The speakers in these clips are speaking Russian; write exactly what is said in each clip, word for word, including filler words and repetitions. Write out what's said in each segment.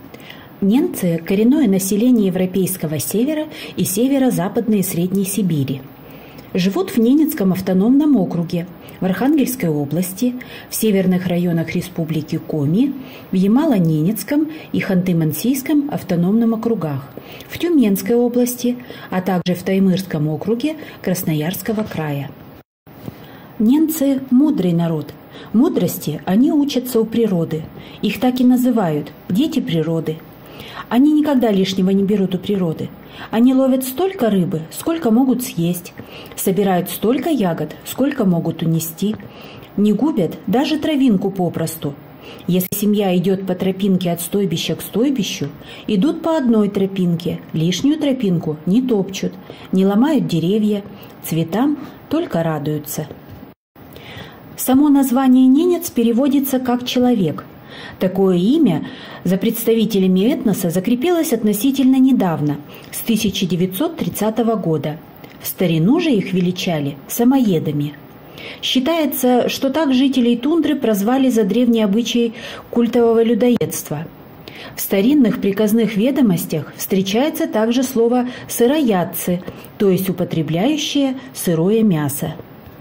Ненцы – коренное население Европейского Севера и Северо-Западной и Средней Сибири. Живут в Ненецком автономном округе, в Архангельской области, в северных районах Республики Коми, в Ямало-Ненецком и Ханты-Мансийском автономном округах, в Тюменской области, а также в Таймырском округе Красноярского края. Ненцы – мудрый народ. Мудрости они учатся у природы. Их так и называют – дети природы. Они никогда лишнего не берут у природы. Они ловят столько рыбы, сколько могут съесть, собирают столько ягод, сколько могут унести. Не губят даже травинку попросту. Если семья идет по тропинке от стойбища к стойбищу, идут по одной тропинке, лишнюю тропинку не топчут, не ломают деревья, цветам только радуются. Само название «ненец» переводится как «человек». Такое имя за представителями этноса закрепилось относительно недавно, с тысяча девятьсот тридцатого года. В старину же их величали самоедами. Считается, что так жителей тундры прозвали за древний обычай культового людоедства. В старинных приказных ведомостях встречается также слово «сыроядцы», то есть употребляющие сырое мясо.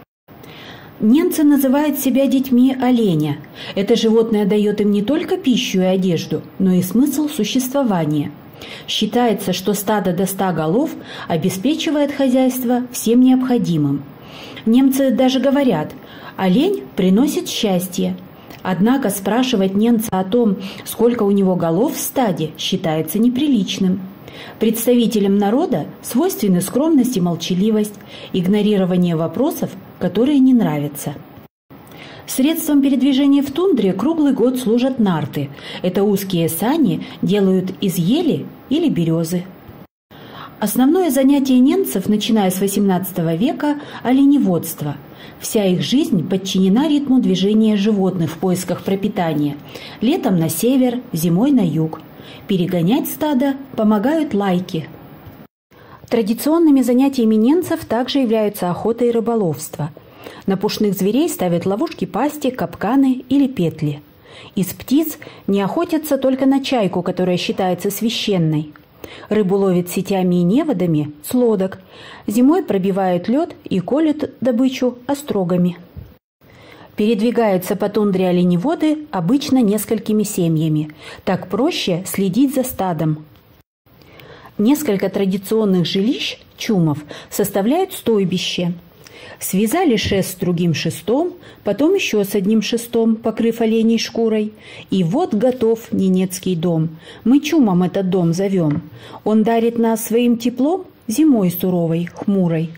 Ненцы называют себя детьми оленя. Это животное дает им не только пищу и одежду, но и смысл существования. Считается, что стадо до ста голов обеспечивает хозяйство всем необходимым. Немцы даже говорят: олень приносит счастье. Однако спрашивать немца о том, сколько у него голов в стаде, считается неприличным. Представителям народа свойственны скромность и молчаливость, игнорирование вопросов, которые не нравятся. Средством передвижения в тундре круглый год служат нарты. Это узкие сани делают из ели или березы. Основное занятие ненцев, начиная с восемнадцатого века, оленеводство. Вся их жизнь подчинена ритму движения животных в поисках пропитания. Летом на север, зимой на юг. Перегонять стадо помогают лайки. Традиционными занятиями ненцев также являются охота и рыболовство. На пушных зверей ставят ловушки пасти, капканы или петли. Из птиц не охотятся только на чайку, которая считается священной. Рыбу ловят сетями и неводами с лодок. Зимой пробивают лед и колют добычу острогами. Передвигаются по тундре оленеводы обычно несколькими семьями. Так проще следить за стадом. Несколько традиционных жилищ чумов составляют стойбище. Связали шест с другим шестом, потом еще с одним шестом, покрыв оленей шкурой. И вот готов ненецкий дом. Мы чумом этот дом зовем. Он дарит нас своим теплом зимой суровой, хмурой.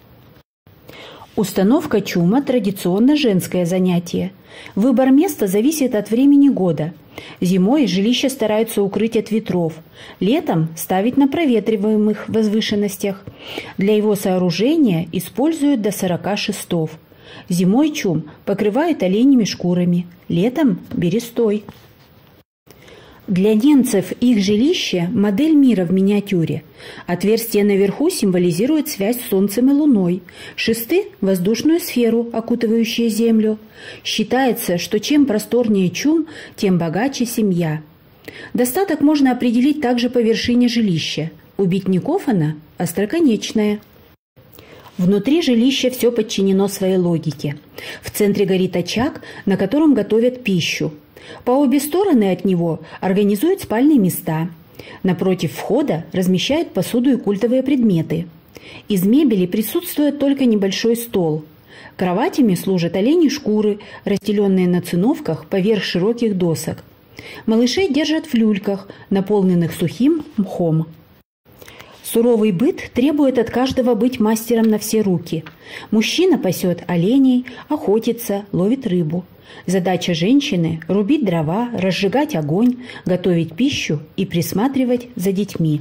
Установка чума – традиционно женское занятие. Выбор места зависит от времени года. Зимой жилища стараются укрыть от ветров, летом ставить на проветриваемых возвышенностях. Для его сооружения используют до сорока шестов. Зимой чум покрывают оленями шкурами, летом – берестой. Для ненцев их жилище – модель мира в миниатюре. Отверстие наверху символизирует связь с Солнцем и Луной, шесты – воздушную сферу, окутывающую Землю. Считается, что чем просторнее чум, тем богаче семья. Достаток можно определить также по вершине жилища. У бедняков она остроконечная. Внутри жилища все подчинено своей логике. В центре горит очаг, на котором готовят пищу. По обе стороны от него организуют спальные места. Напротив входа размещают посуду и культовые предметы. Из мебели присутствует только небольшой стол. Кроватями служат оленьи шкуры, расстеленные на циновках поверх широких досок. Малышей держат в люльках, наполненных сухим мхом. Суровый быт требует от каждого быть мастером на все руки. Мужчина пасет оленей, охотится, ловит рыбу. Задача женщины – рубить дрова, разжигать огонь, готовить пищу и присматривать за детьми.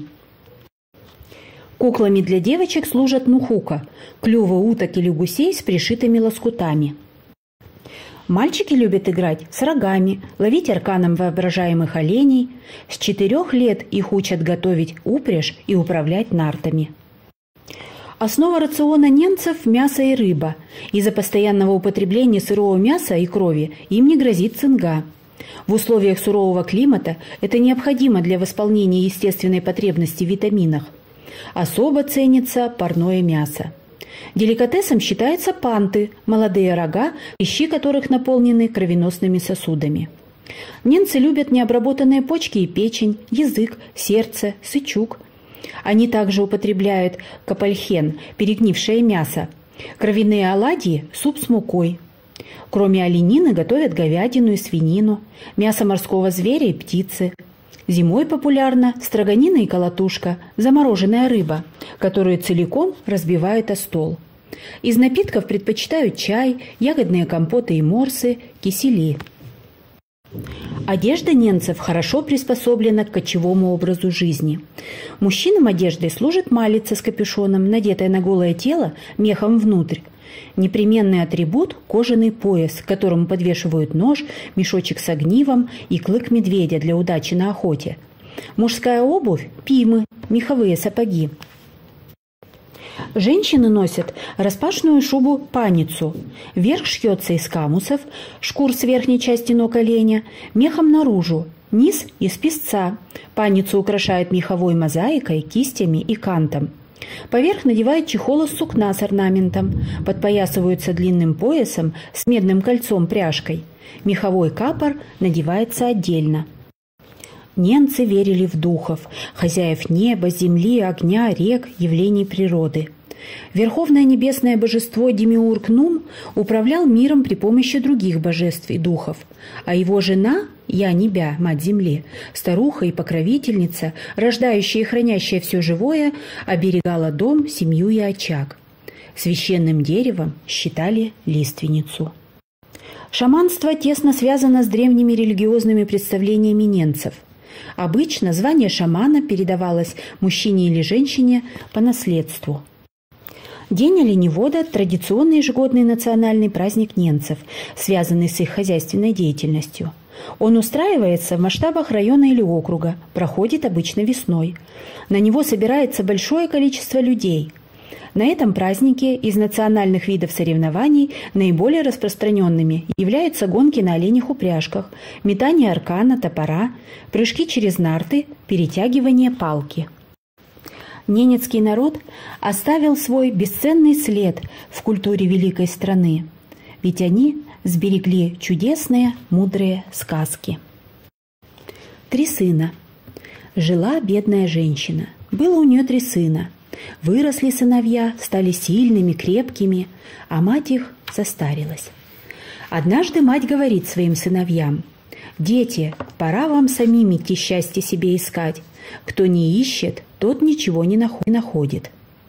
Куклами для девочек служат нухука – клювы уток или гусей с пришитыми лоскутами. Мальчики любят играть с рогами, ловить арканом воображаемых оленей. С четырех лет их учат готовить упряжь и управлять нартами. Основа рациона ненцев – мясо и рыба. Из-за постоянного употребления сырого мяса и крови им не грозит цинга. В условиях сурового климата это необходимо для восполнения естественной потребности в витаминах. Особо ценится парное мясо. Деликатесом считаются панты, молодые рога, хрящи которых наполнены кровеносными сосудами. Ненцы любят необработанные почки и печень, язык, сердце, сычук. Они также употребляют капальхен, перегнившее мясо, кровяные оладьи, суп с мукой. Кроме оленины готовят говядину и свинину, мясо морского зверя и птицы. Зимой популярна строганина и колотушка, замороженная рыба, которую целиком разбивают о стол. Из напитков предпочитают чай, ягодные компоты и морсы, кисели. Одежда ненцев хорошо приспособлена к кочевому образу жизни. Мужчинам одеждой служит малица с капюшоном, надетая на голое тело мехом внутрь. Непременный атрибут – кожаный пояс, к которому подвешивают нож, мешочек с огнивом и клык медведя для удачи на охоте. Мужская обувь – пимы, меховые сапоги. Женщины носят распашную шубу-паницу. Верх шьется из камусов, шкур с верхней части ног оленя, мехом наружу, низ – из песца. Паницу украшают меховой мозаикой, кистями и кантом. Поверх надевают чехол из сукна с орнаментом, подпоясываются длинным поясом с медным кольцом-пряжкой. Меховой капор надевается отдельно. Ненцы верили в духов, хозяев неба, земли, огня, рек, явлений природы. Верховное небесное божество Демиург Нум управлял миром при помощи других божеств и духов, а его жена, Я-Небя, мать земли, старуха и покровительница, рождающая и хранящая все живое, оберегала дом, семью и очаг. Священным деревом считали лиственницу. Шаманство тесно связано с древними религиозными представлениями ненцев. Обычно звание шамана передавалось мужчине или женщине по наследству. День оленевода – традиционный ежегодный национальный праздник ненцев, связанный с их хозяйственной деятельностью. Он устраивается в масштабах района или округа, проходит обычно весной. На него собирается большое количество людей. На этом празднике из национальных видов соревнований наиболее распространенными являются гонки на оленях упряжках, метание аркана, топора, прыжки через нарты, перетягивание палки. Ненецкий народ оставил свой бесценный след в культуре великой страны, ведь они сберегли чудесные, мудрые сказки. Три сына. Жила бедная женщина. Было у нее три сына. Выросли сыновья, стали сильными, крепкими, а мать их состарилась. Однажды мать говорит своим сыновьям: «Дети, пора вам самим идти счастье себе искать. Кто не ищет, тот ничего не находит».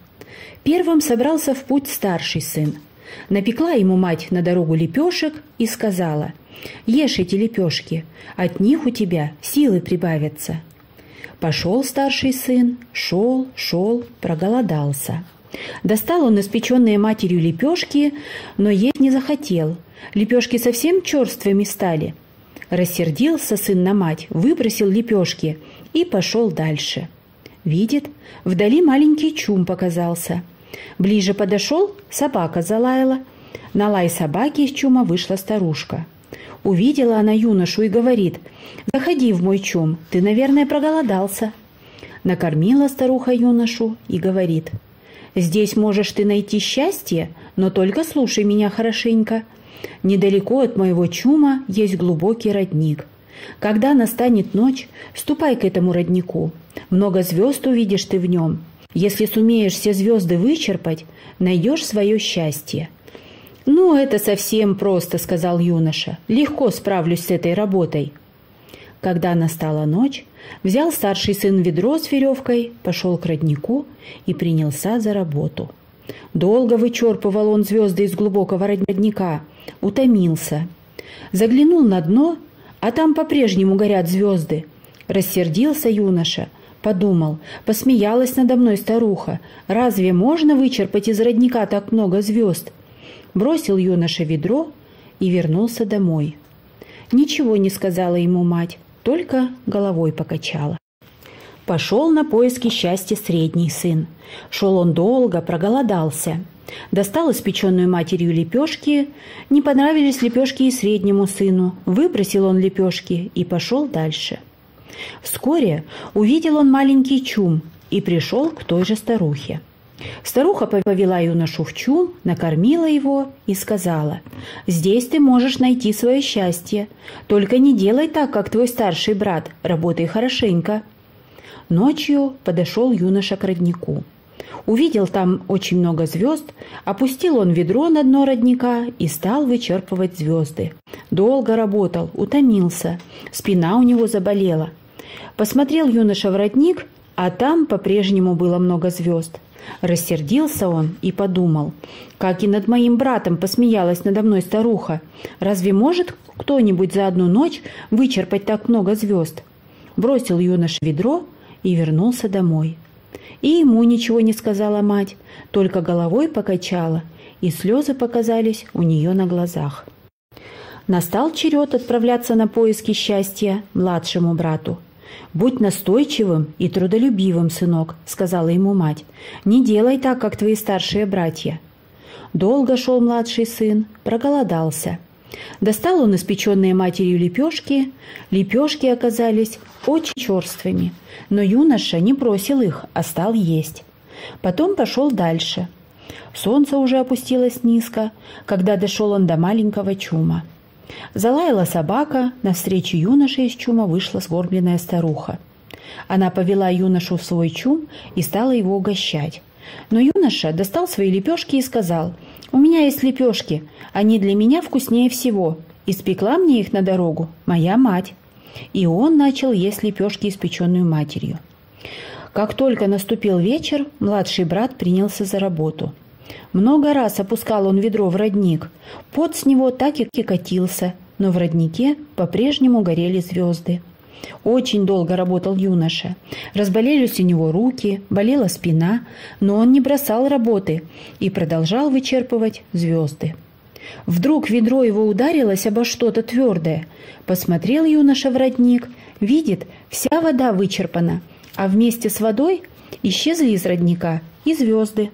Первым собрался в путь старший сын. Напекла ему мать на дорогу лепешек и сказала: «Ешь эти лепешки, от них у тебя силы прибавятся». Пошел старший сын, шел, шел, проголодался. Достал он испеченные матерью лепешки, но есть не захотел. Лепешки совсем черствыми стали. Рассердился сын на мать, выбросил лепешки и пошел дальше. Видит, вдали маленький чум показался. Ближе подошел, собака залаяла. На лай собаки из чума вышла старушка. Увидела она юношу и говорит: «Заходи в мой чум, ты, наверное, проголодался». Накормила старуха юношу и говорит: «Здесь можешь ты найти счастье, но только слушай меня хорошенько. Недалеко от моего чума есть глубокий родник. Когда настанет ночь, ступай к этому роднику. Много звезд увидишь ты в нем. Если сумеешь все звезды вычерпать, найдешь свое счастье». «Ну, это совсем просто», — сказал юноша. «Легко справлюсь с этой работой». Когда настала ночь, взял старший сын ведро с веревкой, пошел к роднику и принялся за работу. Долго вычерпывал он звезды из глубокого родника, утомился. Заглянул на дно, а там по-прежнему горят звезды. Рассердился юноша, подумал: посмеялась надо мной старуха. Разве можно вычерпать из родника так много звезд? Бросил юноша ведро и вернулся домой. Ничего не сказала ему мать, только головой покачала. Пошел на поиски счастья средний сын. Шел он долго, проголодался. Достал испеченную матерью лепешки. Не понравились лепешки и среднему сыну. Выбросил он лепешки и пошел дальше. Вскоре увидел он маленький чум и пришел к той же старухе. Старуха повела юношу в чум, накормила его и сказала: «Здесь ты можешь найти свое счастье. Только не делай так, как твой старший брат, работай хорошенько». Ночью подошел юноша к роднику. Увидел там очень много звезд, опустил он ведро на дно родника и стал вычерпывать звезды. Долго работал, утомился, спина у него заболела. Посмотрел юноша в родник, а там по-прежнему было много звезд. Рассердился он и подумал: как и над моим братом посмеялась надо мной старуха. Разве может кто-нибудь за одну ночь вычерпать так много звезд? Бросил юноша ведро и вернулся домой. И ему ничего не сказала мать, только головой покачала, и слезы показались у нее на глазах. Настал черед отправляться на поиски счастья младшему брату. «Будь настойчивым и трудолюбивым, сынок», — сказала ему мать. «Не делай так, как твои старшие братья». Долго шел младший сын, проголодался. Достал он испеченные матерью лепешки. Лепешки оказались очень черствыми, но юноша не бросил их, а стал есть. Потом пошел дальше. Солнце уже опустилось низко, когда дошел он до маленького чума. Залаяла собака, навстречу юноше из чума вышла сгорбленная старуха. Она повела юношу в свой чум и стала его угощать. Но юноша достал свои лепешки и сказал: «У меня есть лепешки, они для меня вкуснее всего. Испекла мне их на дорогу моя мать». И он начал есть лепешки, испеченную матерью. Как только наступил вечер, младший брат принялся за работу. Много раз опускал он ведро в родник. Пот с него так и катился, но в роднике по-прежнему горели звезды. Очень долго работал юноша. Разболелись у него руки, болела спина, но он не бросал работы и продолжал вычерпывать звезды. Вдруг ведро его ударилось обо что-то твердое. Посмотрел юноша в родник, видит, вся вода вычерпана, а вместе с водой исчезли из родника и звезды.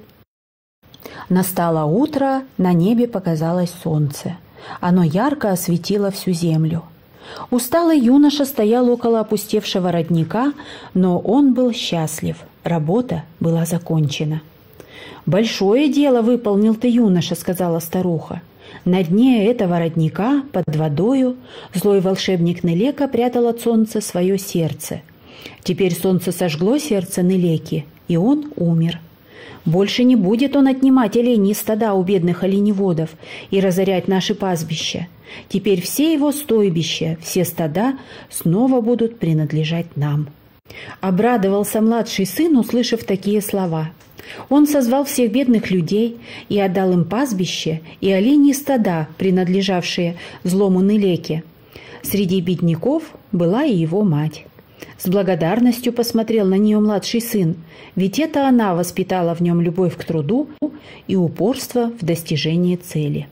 Настало утро, на небе показалось солнце. Оно ярко осветило всю землю. Усталый юноша стоял около опустевшего родника, но он был счастлив. Работа была закончена. «Большое дело выполнил ты, юноша», — сказала старуха. На дне этого родника, под водою, злой волшебник Нелека прятал от солнца свое сердце. Теперь солнце сожгло сердце Нелеки, и он умер. Больше не будет он отнимать оленей стада у бедных оленеводов и разорять наши пастбища. Теперь все его стойбища, все стада снова будут принадлежать нам». Обрадовался младший сын, услышав такие слова. Он созвал всех бедных людей и отдал им пастбище и оленьи стада, принадлежавшие злому Нелеке. Среди бедняков была и его мать. С благодарностью посмотрел на нее младший сын, ведь это она воспитала в нем любовь к труду и упорство в достижении цели.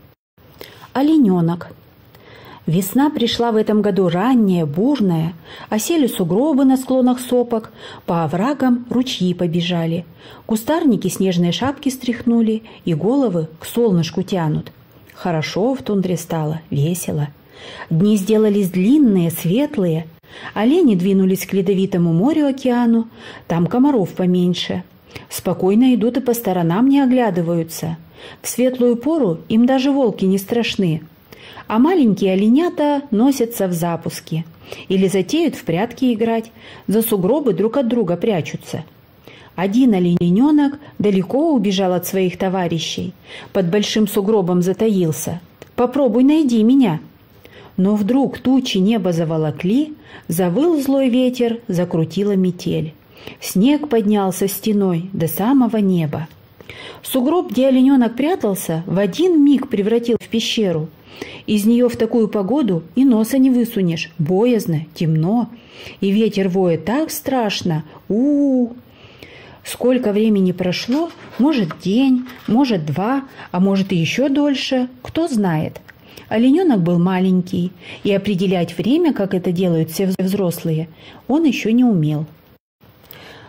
Олененок. Весна пришла в этом году ранняя, бурная, осели сугробы на склонах сопок, по оврагам ручьи побежали, кустарники снежные шапки стряхнули и головы к солнышку тянут. Хорошо в тундре стало, весело. Дни сделались длинные, светлые. Олени двинулись к ледовитому морю-океану, там комаров поменьше. Спокойно идут и по сторонам не оглядываются. В светлую пору им даже волки не страшны. А маленькие оленята носятся в запуске или затеют в прятки играть, за сугробы друг от друга прячутся. Один олененок далеко убежал от своих товарищей, под большим сугробом затаился. «Попробуй найди меня». Но вдруг тучи неба заволокли, завыл злой ветер, закрутила метель. Снег поднялся стеной до самого неба. Сугроб, где олененок прятался, в один миг превратил в пещеру. Из нее в такую погоду и носа не высунешь, боязно, темно, и ветер воет так страшно, у-у-у. Сколько времени прошло, может день, может два, а может и еще дольше, кто знает. Олененок был маленький, и определять время, как это делают все взрослые, он еще не умел.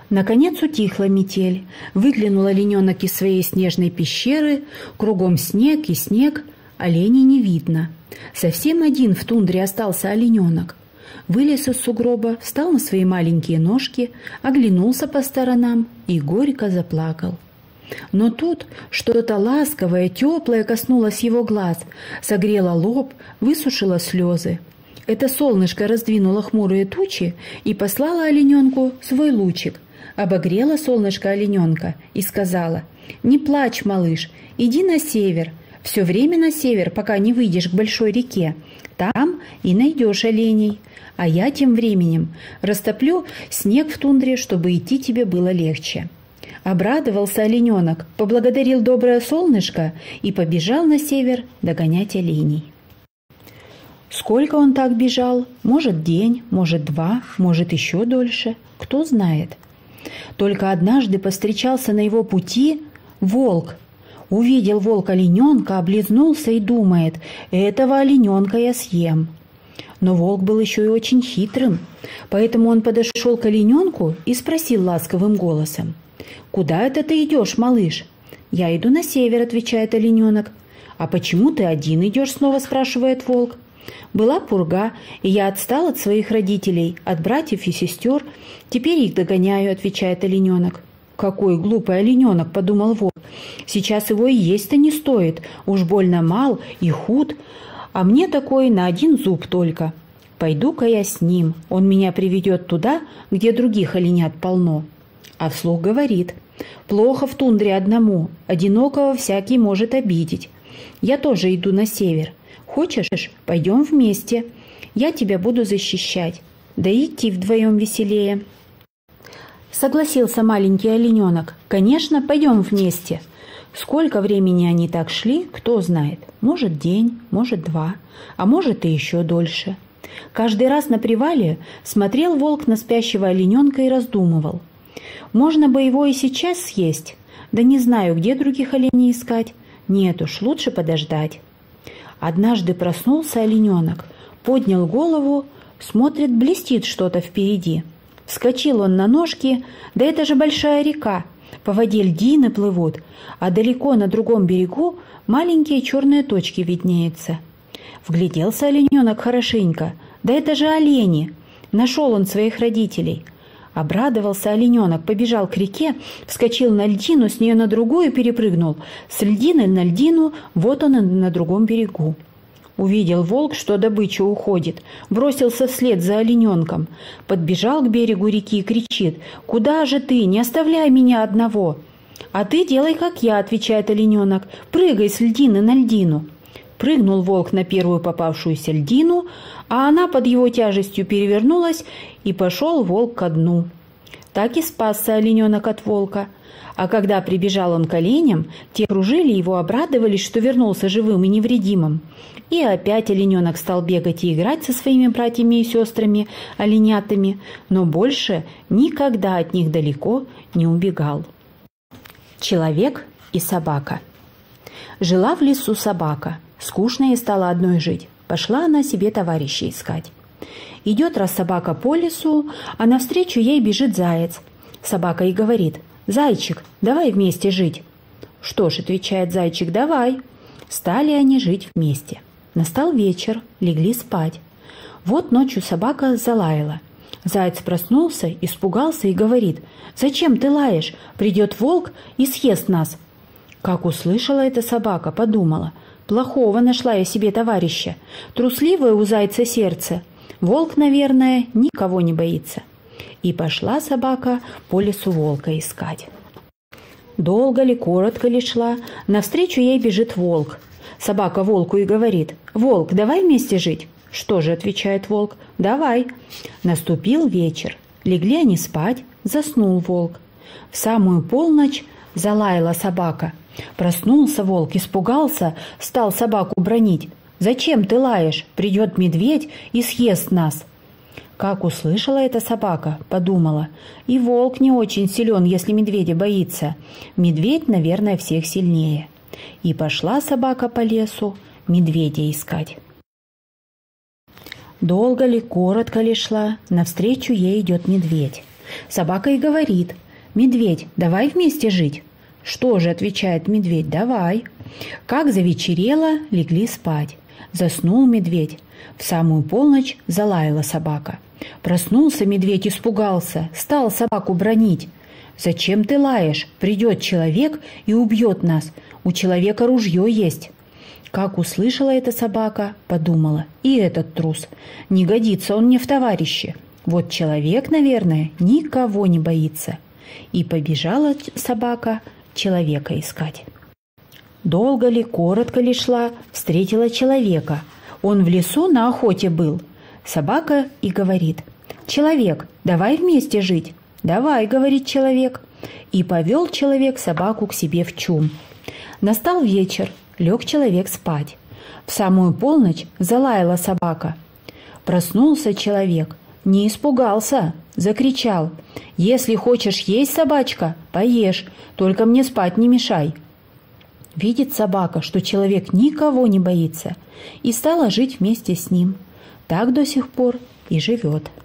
Наконец утихла метель. Выглянул олененок из своей снежной пещеры. Кругом снег и снег. Оленей не видно. Совсем один в тундре остался олененок. Вылез из сугроба, встал на свои маленькие ножки, оглянулся по сторонам и горько заплакал. Но тут что-то ласковое, теплое коснулось его глаз, согрело лоб, высушило слезы. Это солнышко раздвинуло хмурые тучи и послало олененку свой лучик. Обогрело солнышко олененка и сказала: «Не плачь, малыш, иди на север, все время на север, пока не выйдешь к большой реке. Там и найдешь оленей. А я тем временем растоплю снег в тундре, чтобы идти тебе было легче». Обрадовался олененок, поблагодарил доброе солнышко и побежал на север догонять оленей. Сколько он так бежал? Может, день, может, два, может, еще дольше. Кто знает. Только однажды повстречался на его пути волк. Увидел волк олененка, облизнулся и думает: этого олененка я съем. Но волк был еще и очень хитрым, поэтому он подошел к олененку и спросил ласковым голосом: «Куда это ты идешь, малыш?» «Я иду на север», — отвечает олененок. «А почему ты один идешь?» — снова спрашивает волк. «Была пурга, и я отстал от своих родителей, от братьев и сестер. Теперь их догоняю», — отвечает олененок. «Какой глупый олененок», — подумал волк. «Сейчас его и есть-то не стоит, уж больно мал и худ, а мне такой на один зуб только. Пойду-ка я с ним, он меня приведет туда, где других оленят полно». А вслух говорит: «Плохо в тундре одному, одинокого всякий может обидеть. Я тоже иду на север. Хочешь, пойдем вместе, я тебя буду защищать, да и идти вдвоем веселее». Согласился маленький олененок: «Конечно, пойдем вместе». Сколько времени они так шли, кто знает. Может, день, может, два, а может, и еще дольше. Каждый раз на привале смотрел волк на спящего олененка и раздумывал: можно бы его и сейчас съесть, да не знаю, где других оленей искать. Нет уж, лучше подождать. Однажды проснулся олененок, поднял голову, смотрит, блестит что-то впереди. Вскочил он на ножки, да это же большая река, по воде льдины плывут, а далеко на другом берегу маленькие черные точки виднеются. Вгляделся олененок хорошенько, да это же олени, нашел он своих родителей. Обрадовался олененок, побежал к реке, вскочил на льдину, с нее на другую перепрыгнул, с льдины на льдину, вот он и на другом берегу. Увидел волк, что добыча уходит, бросился вслед за олененком, подбежал к берегу реки и кричит: «Куда же ты? Не оставляй меня одного!» «А ты делай, как я», — отвечает олененок, — «прыгай с льдины на льдину». Прыгнул волк на первую попавшуюся льдину, а она под его тяжестью перевернулась, и пошел волк ко дну. Так и спасся олененок от волка. А когда прибежал он к оленям, те кружили его, обрадовались, что вернулся живым и невредимым. И опять олененок стал бегать и играть со своими братьями и сестрами, оленятами, но больше никогда от них далеко не убегал. Человек и собака. Жила в лесу собака. Скучно ей стало одной жить. Пошла она себе товарища искать. Идет раз собака по лесу, а навстречу ей бежит заяц. Собака и говорит: «Зайчик, давай вместе жить». «Что ж», — отвечает зайчик, — «давай». Стали они жить вместе. Настал вечер, легли спать. Вот ночью собака залаяла. Заяц проснулся, испугался и говорит: «Зачем ты лаешь? Придет волк и съест нас». Как услышала эта собака, подумала: плохого нашла я себе товарища. Трусливое у зайца сердце. Волк, наверное, никого не боится. И пошла собака по лесу волка искать. Долго ли, коротко ли шла, навстречу ей бежит волк. Собака волку и говорит: «Волк, давай вместе жить». «Что же», — отвечает волк, — «давай». Наступил вечер. Легли они спать, заснул волк. В самую полночь залаяла собака. Проснулся волк, испугался, стал собаку бранить. «Зачем ты лаешь? Придет медведь и съест нас». Как услышала эта собака, подумала: и волк не очень силен, если медведя боится. Медведь, наверное, всех сильнее. И пошла собака по лесу медведя искать. Долго ли, коротко ли шла, навстречу ей идет медведь. Собака и говорит: «Медведь, давай вместе жить». «Что же?» – отвечает медведь, – «давай». Как завечерело, легли спать. Заснул медведь. В самую полночь залаяла собака. Проснулся медведь, испугался, стал собаку бранить. «Зачем ты лаешь? Придет человек и убьет нас. У человека ружье есть». Как услышала эта собака, подумала: и этот трус. Не годится он мне в товарищи. Вот человек, наверное, никого не боится. И побежала собака человека искать. Долго ли, коротко ли шла, встретила человека. Он в лесу на охоте был. Собака и говорит: «Человек, давай вместе жить». «Давай», — говорит человек. И повел человек собаку к себе в чум. Настал вечер, лег человек спать. В самую полночь залаяла собака. Проснулся человек, не испугался, закричал: «Если хочешь есть, собачка, поешь, только мне спать не мешай». Видит собака, что человек никого не боится, и стала жить вместе с ним. Так до сих пор и живет.